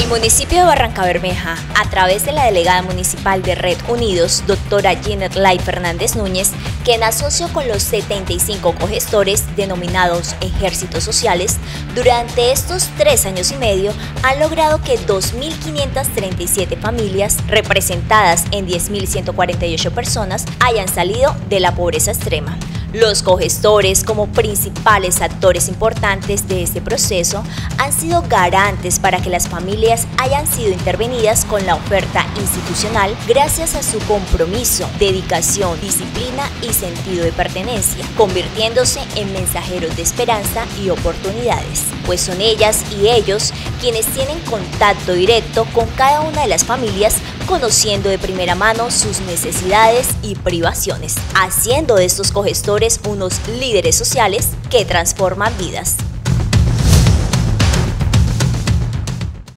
El municipio de Barrancabermeja, a través de la delegada municipal de Red Unidos, doctora Ginette Lay Fernández Núñez, que en asocio con los 75 cogestores denominados ejércitos sociales, durante estos 3 años y medio han logrado que 2.537 familias, representadas en 10.148 personas, hayan salido de la pobreza extrema. Los cogestores, como principales actores importantes de este proceso, han sido garantes para que las familias hayan sido intervenidas con la oferta institucional gracias a su compromiso, dedicación, disciplina y sentido de pertenencia, convirtiéndose en mensajeros de esperanza y oportunidades, pues son ellas y ellos quienes tienen contacto directo con cada una de las familias, conociendo de primera mano sus necesidades y privaciones, haciendo de estos cogestores unos líderes sociales que transforman vidas.